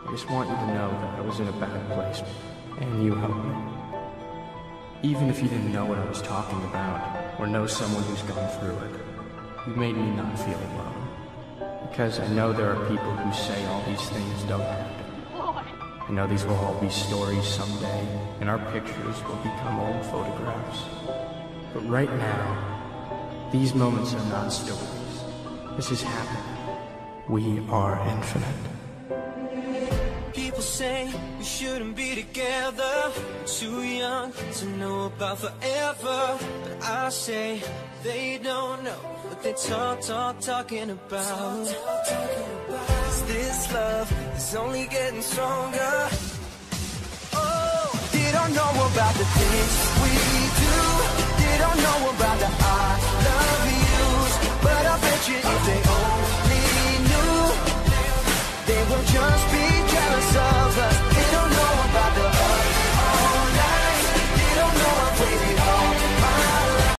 I just want you to know that I was in a bad place, and you helped me. Even if you didn't know what I was talking about, or know someone who's gone through it, you made me not feel alone. Because I know there are people who say all these things don't happen. I know these will all be stories someday, and our pictures will become old photographs. But right now, these moments are not stories. This is happening. We are infinite. People say we shouldn't be together, too young to know about forever. But I say they don't know what they talking about. 'Cause this love is only getting stronger. Oh, they don't know about the things we do. They don't know about the I love yous. But I bet you if they only knew, they will just be